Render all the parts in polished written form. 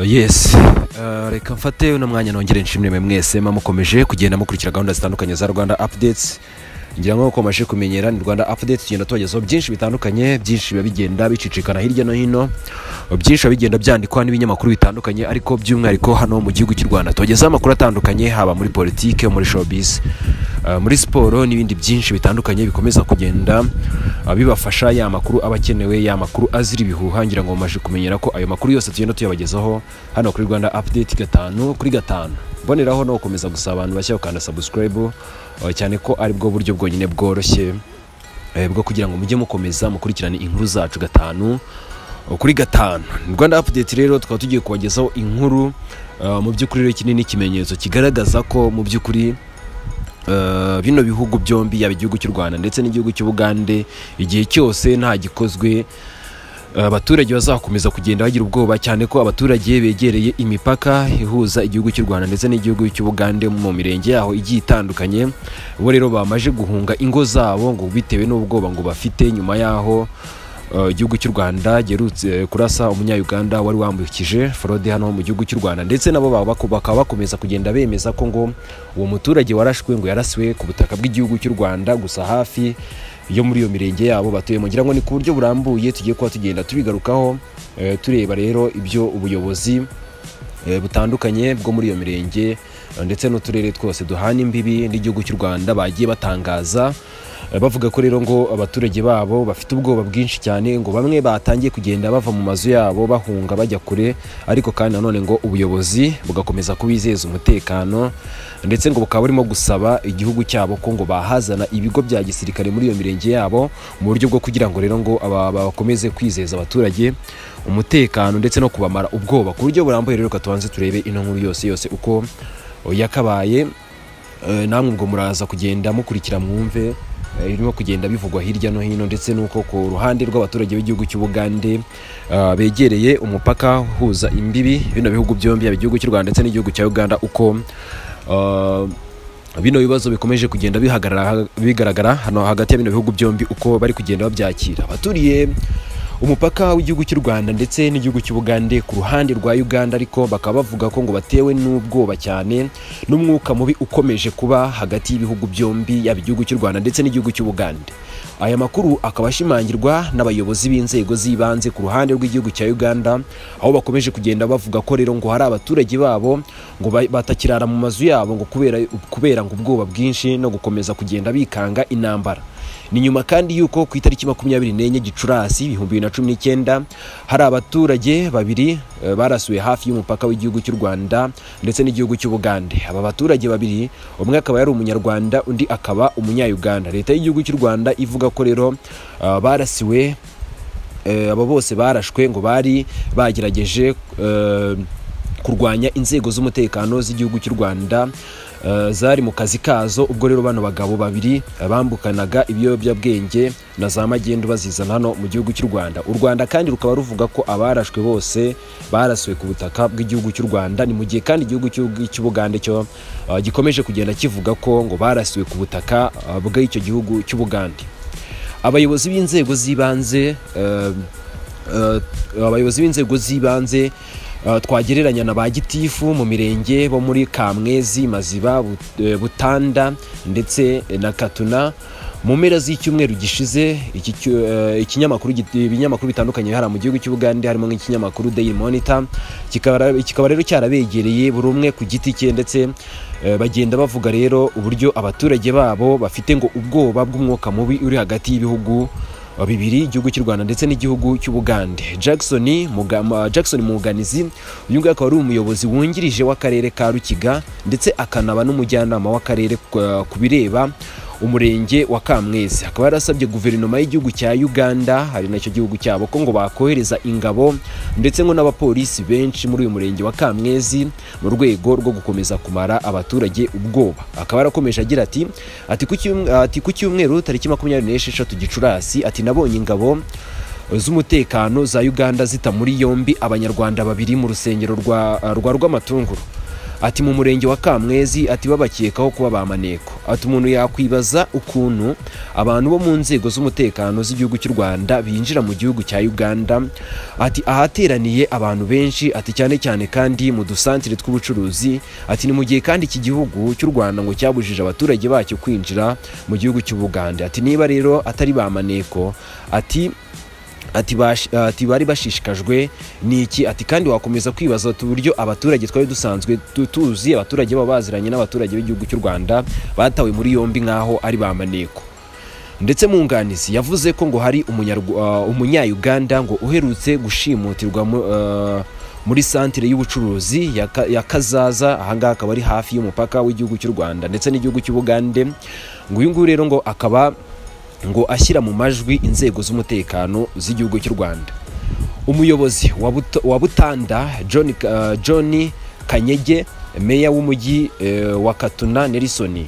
Yes, reka mfate uno mwanya nongere nshimire mwese mukomeje kugenda mukurikira gahunda zitandukanye za Rwanda Updates. Ngira ngo ukomeje kumenyera ni Rwanda Updates tugenda tubagezaho byinshi bitandukanye, byinshi bigenda bicicikana hirya no hino, byinshi bigenda byandikwa n'ibinyamakuru bitandukanye, ariko by'umwihariko hano mu gihugu cy'u Rwanda tubagezaho amakuru atandukanye, haba muri politike, muri showbiz, muri siporo n'ibindi byinshi bitandukanye bikomeza kugenda bibafasha ya makuru abakenewe, ya makuru azira ibihuha. Ngira ngo mumaje kumenyera ko ayo makuru yose tugenda tuyabagezaho hano kuri Rwanda Update 5/5. Boneraho no gukomeza gusaba abantu bashya ukanda subscribe, cyane ko ari bwo buryo bwonyine bworoshye bwo kugira ngo mujye mukomeza mukurikirane inkuru zacu 5/5. Rwanda Update rero tukaba tugiye kubagezaho inkuru mu by'ukuri rero kinini ikimenyetso kigaragaza ko mu by'ukuri bino bihugu byombi, yaba igihugu cy'u Rwanda ndetse n'igihugu cy'Ubugande, igihe cyose nta gikozwe abaturage bazakomeza kugenda bagira ubwoba, cyane ko abaturage begereye imipaka ihuza igihugu cy'u Rwanda ndetse n'igihugu cy'Ubugande mu mirenge yaho igiye itandukanye. Bo rero bamaje guhunga ingo zabo ngo bitewe n'ubwoba ngo bafite nyuma yaho igihugu cy'u Rwanda gerutse kurasa umunya-Uganda wari wambukije fraude hano mu gihugu cy'u Rwanda, ndetse nabo bakaba bakomeza kugenda bemeza ko ngo uwo muturage warashwe ngo yaraswe ku butaka bw'igihugu cy'u Rwanda, gusa hafi yo muri iyo mirenge yabo batuyemo. Ngira ngo ni ku buryo burambuye tugiye kuba tugenda tubigarukaho, tureba rero ibyo ubuyobozi butandukanye bwo muri iyo mirenge ndetse n'uturere twose duhana imbibi n'igihugu cy'u Rwanda bagiye batangaza, bavuga ko rero ngo abaturage babo bafite ubwoba bwinshi cyane, ngo bamwe batangiye kugenda bava mu mazu yabo bahunga bajya kure, ariko kandi nanone ngo ubuyobozi bugakomeza kubizeza umutekano, ndetse ngo bukaba burimo gusaba igihugu cyabo ko ngo bahazana ibigo bya gisirikare muri iyo mirenge yabo mu buryo bwo kugira ngo rero ngo bakomeze kwizeza abaturage umutekano ndetse no kubamara ubwoba. Ku buryo burambuye rero katubanze turebe ino nkuru yose uko yakabaye, namwe ubwo muraza kugenda mukurikira mwumve irimo kugenda bivugwa hirya no hino, ndetse nuko ku ruhande rw'abaturage b'igihugu cy'Ubugande begereye umupaka uhuza imbibi bino bihugu byombi, yaba igihugu cy'u Rwanda ndetse n'igihugu cya Uganda, uko bino bibazo bikomeje kugenda bigaragara hano hagati ya bino bihugu byombi, uko bari kugenda babyakira. Abaturiye umupaka w'igihugu cy'u Rwanda ndetse n'igihugu cy'Ubugande ku ruhande rwa Uganda, ariko bakaba bavuga ko ngo batewe n'ubwoba cyane n'umwuka mubi ukomeje kuba hagati y'ibihugu byombi, yaba igihugu cy'u Rwanda ndetse n'igihugu cy'Ubugande. Aya makuru akaba ashimangirwa n'abayobozi b'inzego z'ibanze ku ruhande rw'igihugu cya Uganda, aho bakomeje kugenda bavuga ko rero ngo hari abaturage babo ngo batakirara mu mazu yabo ngo kubera ngo ubwoba bwinshi no gukomeza kugenda bikanga intambara. Ni nyuma kandi yuko ku itariki 24 Gicurasi 2019 hari abaturage babiri barasuye hafi y'umupaka w'igihugu cy'u Rwanda ndetse n'igihugu cy'Ubugande. Aba baturage babiri, umwe akaba yari umunyarwanda, undi akaba umunya-Uganda. Leta y'igihugu cy'u Rwanda ivuga ko rero barasiwe, abo bose barashwe ngo bari bagerageje kurwanya inzego z'umutekano z'igihugu cy'u Rwanda zari mu kazi kazo. Ubwo rero bano bagabo babiri bambukanaga ibiyobyabwenge na za magendu bazizana hano mu gihugu cy'u Rwanda. U Rwanda kandi rukaba ruvuga ko abarashwe bose baraswe ku butaka bw'igihugu cy'u Rwanda, ni mu gihe kandi igihugu cy'Ubugande cyo gikomeje kugenda kivuga ko ngo barasiwe ku butaka bw'icyo gihugu cy'Ubugande. Abayobozi b'inzego z'ibanze twagereranya na ba gitifu mu mirenge bo muri Kamwezi, Maziba, Butanda ndetse na Katuna mu mpera z'icyumweru gishize. Ibinyamakuru bitandukanye hari mu gihugu cy'Ubugande, harimo nk'ikinyamakuru Daily Monitor, kikaba rero cyarabegereye buri umwe ku giti cye, ndetse bagenda bavuga rero uburyo abaturage babo bafite ngo ubwoba bw'umwuka mubi uri hagati y'ibihugu bibiri, igihugu cy'u Rwanda ndetse n'igihugu cy'Ubugande. Jackson Muganizi, uyu nguyu akaba ari umuyobozi wungirije w'akarere ka Rukiga ndetse akanaba n'umujyanama w'akarere ku bireba umurenge wa Kamwezi. Akaba yarasabye guverinoma y'igihugu cya Uganda, hari nacyo gihugu cyabo, ko ngo bakohereza ingabo ndetse ngo n'abapolisi benshi muri uyu murenge wa Kamwezi mu rwego rwo gukomeza kumara abaturage ubwoba. Akaba yarakomeje agira ati ku cyumweru tariki 26 Gicurasi, ati nabonye ingabo z'umutekano za Uganda zita muri yombi abanyarwanda babiri mu rusengero rwa Rwamatunguru, ati mu murenge wa Kamwezi, ati babakekaho kuba ba maneko. ati umuntu yakwibaza ukuntu abantu bo mu nzego z'umutekano z'igihugu cy'u Rwanda binjira mu gihugu cya Uganda, ati ahateraniye abantu benshi, ati cyane cyane kandi mu dusantire tw'ubucuruzi, ati ni mu gihe kandi iki gihugu cy'u Rwanda ngo cyabujije abaturage bacyo kwinjira mu gihugu cy'u Buganda. Ati niba rero atari ba maneko, ati bari bashishikajwe n'iki? Ati kandi wakomeza kwibaza uburyo abaturage twari dusanzwe tuzi abaturage baba baziranye n'abaturage b'igihugu cy'u Rwanda batawe muri yombi nk'aho ari ba maneko. Ndetse mu nganizi yavuze ko ngo hari umunya-Uganda ngo uherutse gushimutirwa muri santire y'ubucuruzi ya Kazaza, ahangaha akaba ari hafi y'umupaka w'igihugu cy'u Rwanda ndetse n'igihugu cy'u Bugande. Ngo uyu nguyu rero ngo akaba ngo ashyira mu majwi inzego z'umutekano z'igihugu cy'u Rwanda. Umuyobozi wa Butanda John Kanyege, meya w'umujyi wa Katuna Nelson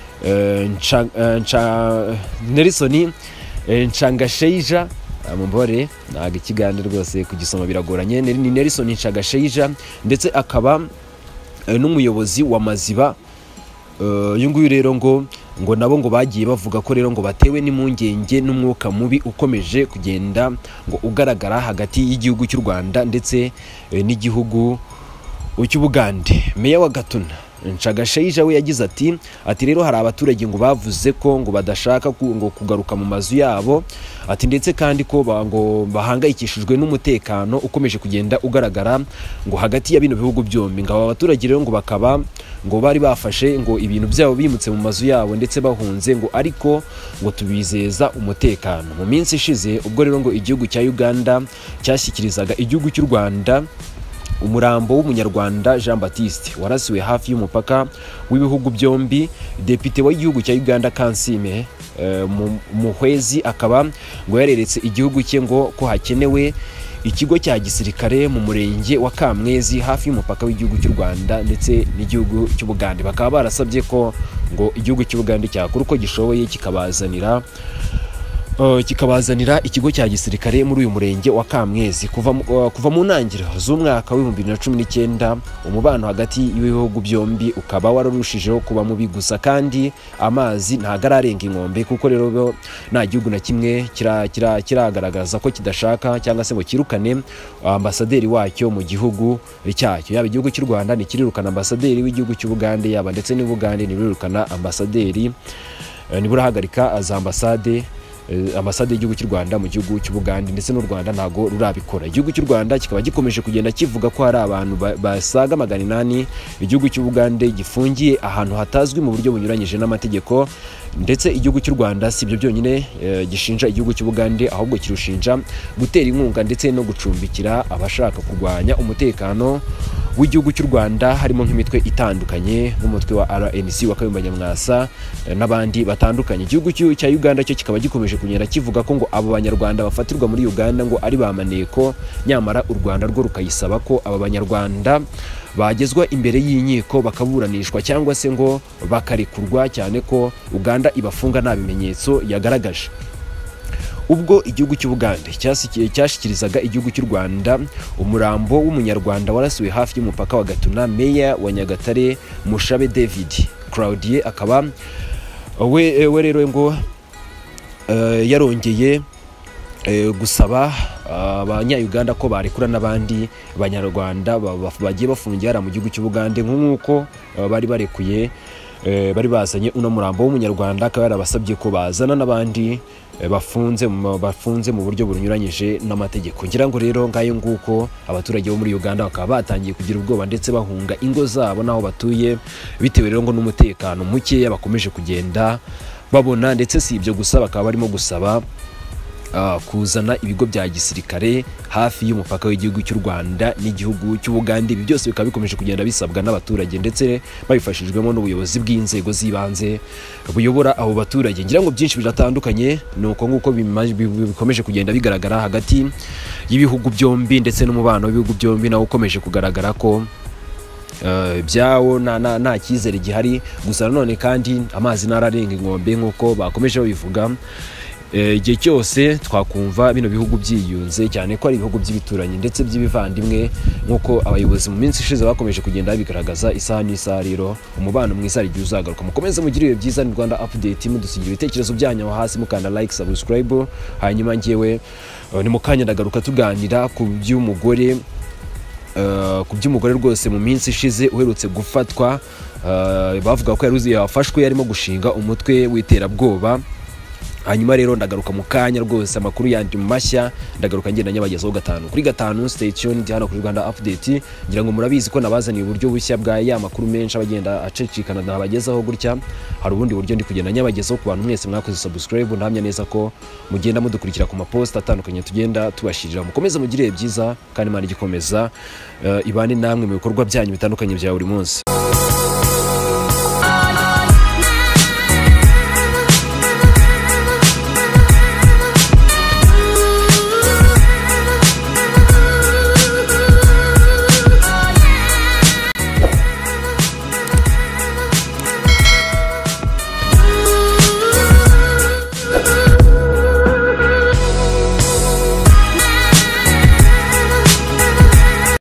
Nshangasheija, mumbore ntago ikiganiro rwose kugisoma biragoranye, ni Nelson Nshangasheija, ndetse akaba n'umuyobozi wa Maziba. Uyu nguyu rero ngo nabo ngo bagiye bavuga ko rero ngo batewe n'impungenge n'umwuka mubi ukomeje kugenda ngo ugaragara hagati y'igihugu cy'u Rwanda ndetse n'igihugu cy'u Bugande. Meya wa Gatuna Nshangasheija we yagize ati rero hari abaturage ngo bavuze ko ngo badashaka ngo kugaruka mu mazu yabo, ati ndetse kandi ko ngo bahangayikishijwe n'umutekano ukomeje kugenda ugaragara ngo hagati ya bino bihugu byombi. Ngo aba baturage rero ngo bakaba ngo bari bafashe ngo ibintu byabo bimutse mu mazu yabo ndetse bahunze, ngo ariko ngo tubizeza umutekano. Mu minsi ishize ubwo rero ngo igihugu cya Uganda cyashyikirizaga igihugu cy'u Rwanda umurambo w'umunyarwanda Jean Baptiste warasiwe hafi y'umupaka w'ibihugu byombi, depite w'igihugu cya Uganda Kansime Muhwezi akaba ngo yareretse igihugu cye ngo ko hakenewe ikigo cya gisirikare mu murenge wa Kamwezi hafi y'umupaka w'igihugu cy'u Rwanda ndetse n'igihugu cy'u Bugande. Bakaba barasabye ko ngo igihugu cy'u Bugande cyakora uko gishoboye kikabazanira ikigo cya gisirikare muri uyu murenge wa Kamwezi. Kuva mu ntangiriro z'umwaka wa 2019 umubano hagati y'ibihugu byombi ukaba wararushijeho kuba mubi, gusa kandi amazi ntago ararenga inkombe, kuko rero nta gihugu na kimwe kiragaragaza ko kidashaka cyangwa se ngo kirukane ambasaderi wacyo mu gihugu cyacyo. Yaba igihugu cy'u Rwanda ntikirirukana ambasaderi w'igihugu cy'u Bugande, yaba ndetse n'u Bugande ntibirirukana ambasaderi, niburahagarika za ambasade y'igihugu cy'u Rwanda mu gihugu cy'u Bugande, ndetse n'u Rwanda ntago rurabikora. Igihugu cy'u Rwanda kikaba gikomeje kugenda kivuga ko hari abantu basaga 800 igihugu cy'u Bugande gifungiye ahantu hatazwi mu buryo bunyuranyije n'amategeko, ndetse igihugu cy'u Rwanda si ibyo byonyine gishinja igihugu cy'u Bugande, ahubwo kirushinja gutera inkunga ndetse no gucumbikira abashaka kurwanya umutekano w'igihugu cy'u Rwanda, harimo nk'imitwe itandukanye nk'umutwe wa RNC wa Kayumba Nyamwasa n'abandi batandukanye. Igihugu cya Uganda cyo kikaba gikomeje kugenda kivuga ko ngo abo banyarwanda bafatirwa muri Uganda ngo ari ba maneko, nyamara u Rwanda rwo rukayisaba ko aba banyarwanda bagezwa imbere y'inkiko bakaburanishwa cyangwa se ngo bakarekurwa, cyane ko Uganda ibafunga nta bimenyetso yagaragaje. Ubwo igihugu cy'u Bugande cyashyikirizaga igihugu cy'u Rwanda umurambo w'umunyarwanda warasiwe hafi y'umupaka wa Gatuna, meya wa Nyagatare Mushabe David Claudie akaba we rero ngo yarongeye gusaba abanya-Uganda ko barekura n'abandi banyarwanda bagiye bafungiye mu gihugu cy'u Bugande, nk'uko bari barekuye bari bazanye uno murambo w'umunyarwanda, akaba yarabasabye ko bazana n'abandi bafunze mu buryo bunyuranyije n'amategeko. Ngira ngo rero ngayo nguko abaturage bo muri Uganda bakaba batangiye kugira ubwoba ndetse bahunga ingo zabo naho batuye, bitewe rero ngo n'umutekano mukeya bakomeje kugenda babona. Ndetse si ibyo gusa, bakaba barimo gusaba kuzana ibigo bya gisirikare hafi y'umupaka w'igihugu cy'u Rwanda n'igihugu cy'u Bugande. Ibi byose bikaba bikomeje kugenda bisabwa n'abaturage ndetse babifashijwemo n'ubuyobozi bw'inzego z'ibanze buyobora abo baturage. Ngira ngo byinshi biratandukanye, nuko nguko bikomeje kugenda bigaragara hagati y'ibihugu byombi ndetse n'umubano w'ibihugu byombi nawo ukomeje kugaragara ko byawo nta cyizere gihari. Gusa none kandi amazi nararenga inkombe nk'uko bakomeje babivuga. igihe cyose twakumva bino bihugu byiyunze cyane ko ari ibihugu by'ibituranyi ndetse by'ibivandimwe nk'uko abayobozi mu minsi ishize bakomeje kugenda bigaragaza isaha n'isaha rero umubano mwiza ari igihe uzagaruka. Mukomeze mugire ibihe byiza ni Rwanda Update, mudusigira ibitekerezo byanyu hasi mukanda like, subscribe, hanyuma ngewe ni mukanya ndagaruka tuganira ku by'umugore rwose mu minsi ishize uherutse gufatwa, bavuga ko yafashwe yarimo gushinga umutwe w'iterabwoba. Hanyuma rero ndagaruka mu kanya rwose amakuru yandi mashya, ndagaruka ngenda nyabagezaho 5/5. Stay tuned hano kuri Rwanda Update. Ngira ngo murabizi ko nabazaniye uburyo bushya bwa ya makuru menshi abagenda acecikana nabagezaho gutya. Hari ubundi buryo ndi kugenda nyabagezaho ku bantu mwese mwakoze subscribe, ndahamya neza ko mugenda mudukurikira ku mapost atandukanye tugenda tubashirira. Mukomeze mugire byiza kandi Imana igikomeza ibane namwe mu bikorwa byanyu bitandukanye bya buri munsi.